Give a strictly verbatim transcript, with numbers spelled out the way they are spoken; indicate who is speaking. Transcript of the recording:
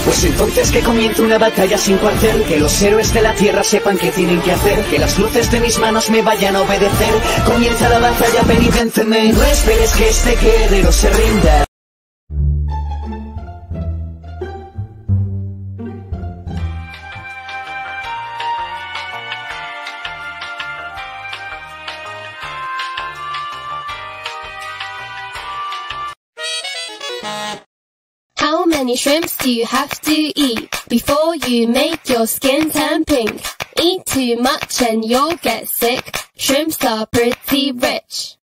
Speaker 1: Pues entonces que comience una batalla sin cuartel, que los héroes de la tierra sepan qué tienen que hacer, que las luces de mis manos me vayan a obedecer. Comienza la batalla, ven y vénceme, no esperes que este guerrero se rinda.
Speaker 2: How many shrimps do you have to eat before you make your skin turn pink? Eat too much and you'll get sick. Shrimps are pretty rich.